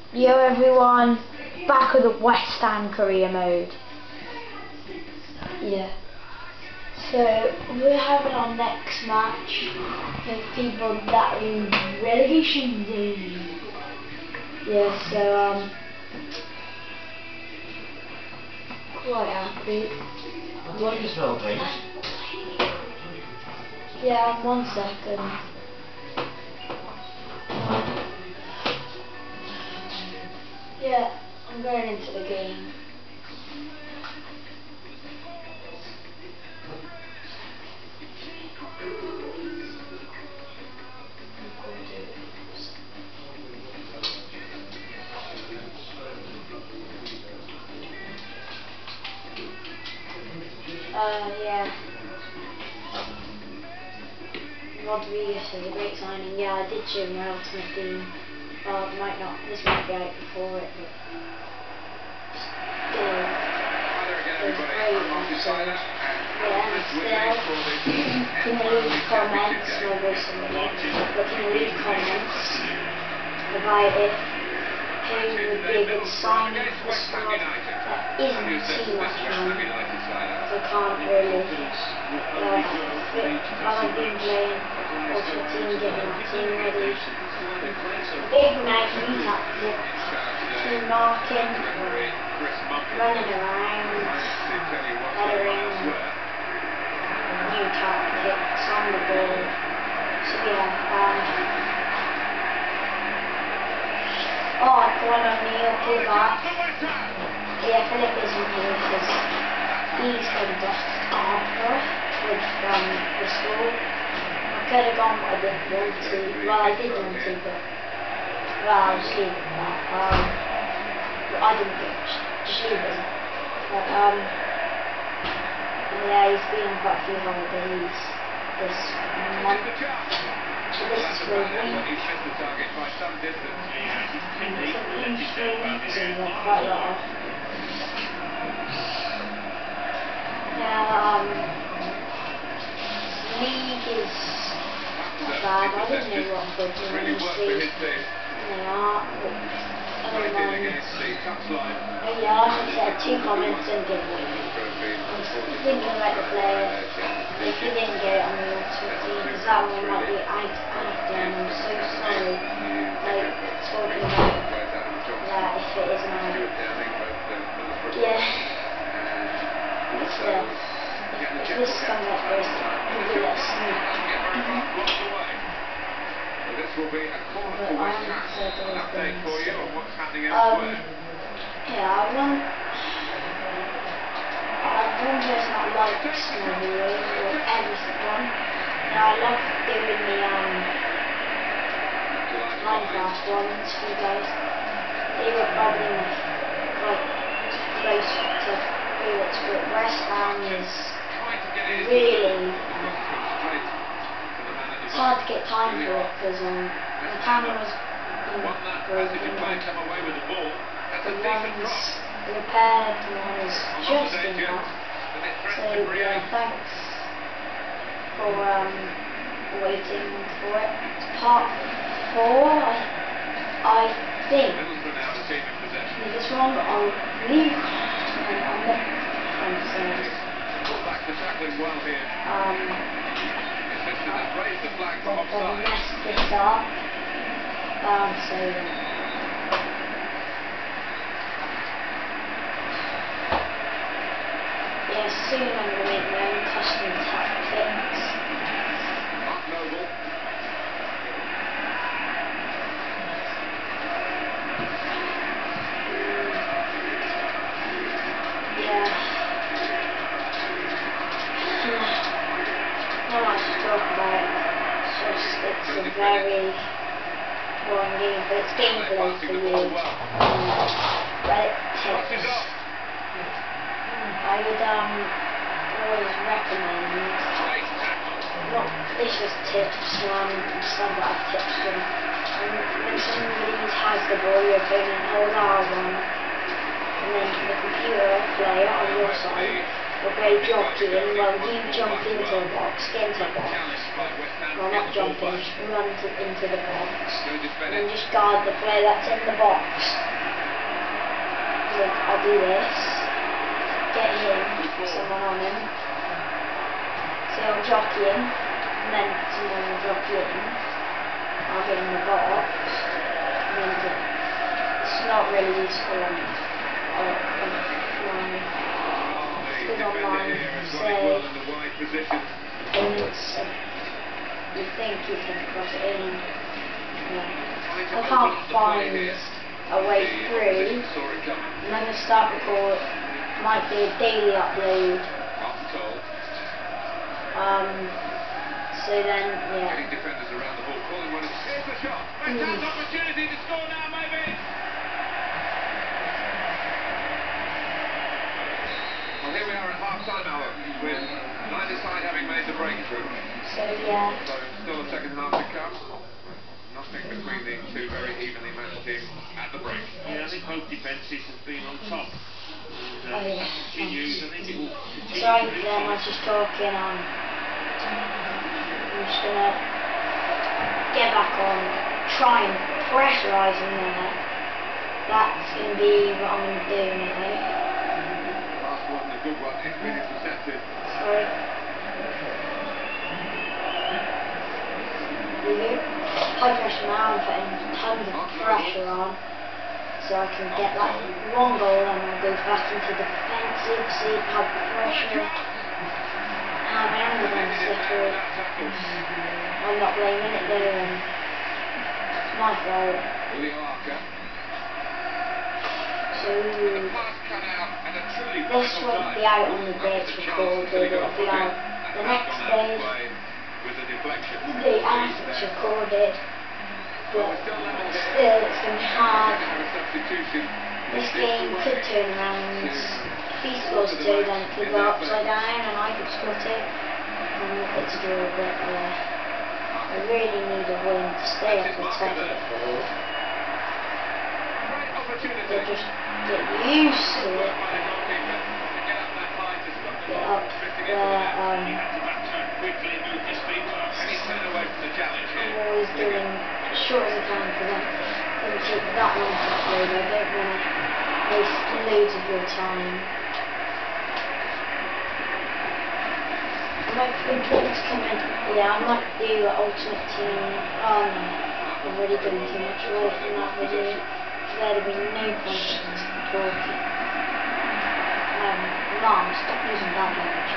Yo everyone, back with the West Ham career mode. Yeah. So we're having our next match with people that are in relegation zone. Yeah, so quite happy. What do you spell, please? Yeah, 1 second. Yeah, I'm going into the game. Yeah. Rodriguez is a great signing. Yeah, I did choose my ultimate team. Might not. This might be out before it, but still, it was great. Yeah, and still, can you leave comments? Well, recently, but can you leave comments about who would be a good signing for the squad that isn't too much fun? I can't really. I've been playing ultimate team, getting my team ready. Big Nike tactics, team marking, running around, headering, new tactics on the ball. So yeah, One O'Neill, pull back. Yeah, Philip isn't here because he's going to Arbor with the school. I could have gone, but I didn't want to. Well, I did want to, but I'll just leave it at that. I didn't get just leave it. But yeah, he's been on quite a few holidays this month. So this is for a week. Quite a lot of. Yeah, league is not bad. I don't know what good honestly they are. I don't mind. Oh yeah, like I said, 2 comments and giveaway. I'm still thinking about the player. If you didn't get it on the ultimate team, because that one might be active, and I'm so sorry. Like, talking about that if it is mine. Yeah. Still, if this comes up first, we'll do a sneak. This will be a corner for West Ham. Update for you on what's happening elsewhere. Yeah, one person I like my videos or everyone. And I love doing the Minecraft ones for you guys. They were probably quite close to favorites, but West Ham is really it's hard to get time for it because the camera's broken. The repaired one is just enough. So yeah, thanks for waiting for it. It's part 4, I think. This one I'll leave and I'm not concerned. I'll mess this up. So yeah, soon I'm going to make my own custom tactics. Not much to talk about. It's a very boring game, but it's gameplay for you. But tips. I would always recommend. Not this was tips. Some that I've tips from. When somebody has the ball, your opponent hold R1, and then the computer player on your side okay, jockeying, well, you jump into the box, get into the box. Well, not jumping, just run into the box. And then just guard the player that's in the box. So I'll do this. Get him, someone on him. So I'll jockey him, and then someone will jockey in. I'll get in the box. And then it's not really useful on because online, say, opponents, you think you can cross it in. I can't find a way through. I'm going to start record, might be a daily upload. So then, yeah. Defenders around the ball, calling one. Here's the shot. West Ham's opportunity to score now, maybe. Well, here we are at half-time hour, with neither side having made the breakthrough. So, yeah. So, still a second half to come. Nothing between the two very evenly matched teams at the break. Yeah, I think both defences have been on top. Oh, yeah. Continues, I think it will continue. Sorry for them, I was just talking on. I'm just gonna get back on, try and pressurise them there. That's gonna be what I'm gonna do now. Last one, a good one, it's been intercepted. Sorry. High pressure now, I'm putting tons of pressure on, so I can get that one goal and I'll go back into defensive, see how pressure. I'm slippery. I'm not blaming it though, and it's my fault. So this won't be out on the day it's recorded, it'll be out the next day, the day after it's recorded, but still it's going to be hard. This game could turn around. If he scores 2, then it could go upside down and I could split it. It's a draw, but I really need a win to stay at the top of the field. So just get used to it. Get up there. I'm always doing as short as I can for them. It doesn't take that long to upload. I don't want to waste loads of your time. I might think to come in. Yeah, I might do Ultimate Team. Oh no, I've already done too much away from that video. There'd be no point in talking. Mom, stop using that language.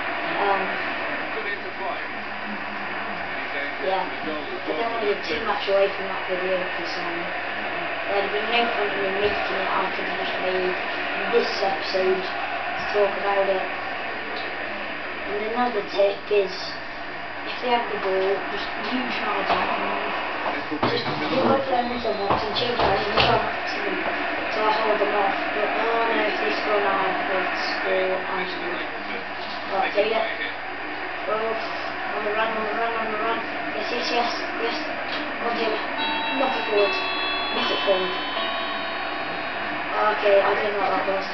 Yeah, I don't want to give too much away from that video because there'd be no point in me making it. I could have just made this episode to talk about it. And another tip is, if they have the ball, just use my down. Just give up them in the box and change out and jump to them so I hold them off. But oh no, if they score now, they'll score and score. Right, take it. Oh, on the run, on the run, on the run. Yes, yes, yes, yes. Oh dear. Knock it forward. Knock it forward. Okay, I don't know what that was.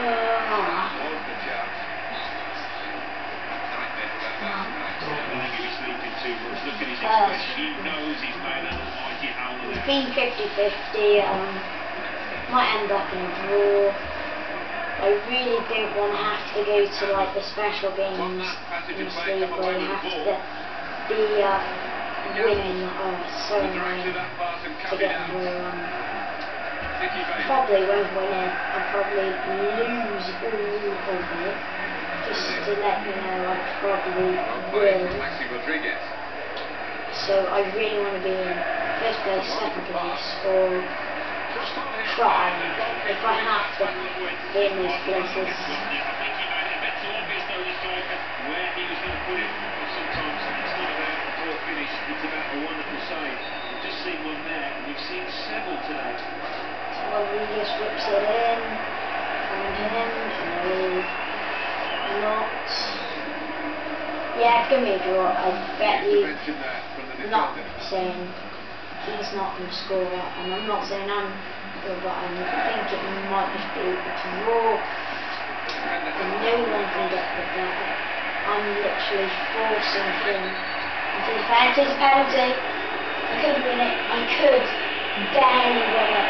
It's been 50-50, might end up in a draw. I really don't want to have to go to like the special games in this league where you have to be winning so annoying to get through. Probably won't win it, I'll probably lose all of it. Just to let you know, I probably will. So I really want to be in first place, second place, or try if I have to be in those places. Where he was going to put it, sometimes it's not about a poor finish, it's about a wonderful save. We've just seen one there, and we've seen several today. So he just whips it in, and him, no, not. Yeah, it's going to be a draw. I bet you. I'm not saying he's not going to score it, and I'm not saying I'm good, but I think it might just be a draw. no one can get the ball. I'm literally forcing him into the penalty. It's a penalty. I could win it. I could barely win it.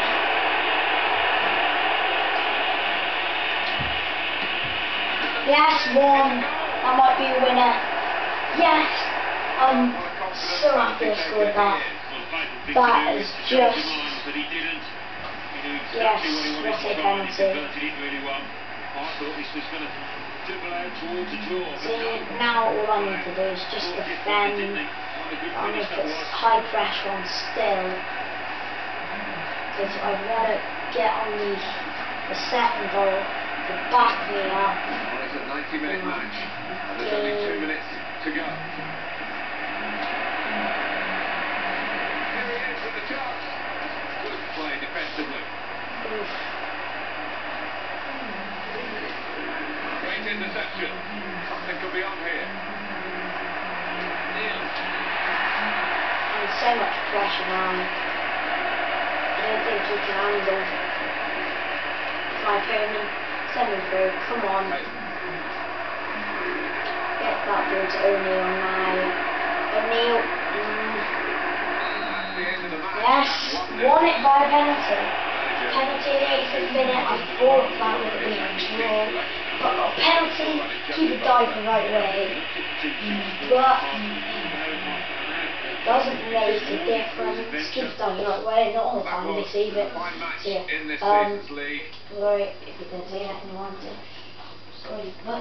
Yes, one. That might be a winner. Yes. I'm so happy I scored that. That is just... Yes, what a penalty. See, now all I need to do is just defend. And if it's high pressure on still, because I want to get on the second goal to back me up. Well, it's a 90-minute match, and there's only 2 minutes to go. Here he is with the chance. Good play defensively. Oof. Great interception. Something could be on here. And so much pressure now. I don't think he can handle my opponent. Send me through. Come on. Get that ball to O'Neil now. O'Neil. Yes, won it by a penalty. Penalty in the 80th minute. I thought that would have been a draw. But a penalty, keep it dive the right way. But doesn't make a difference. Keep it dive the right way. Not all the time they see it. So yeah, sorry if you didn't say that and you wanted to. Sorry, but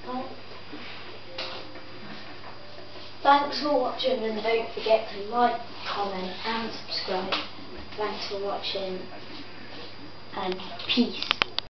thanks for watching, and don't forget to like, comment and subscribe. Thanks for watching, and peace.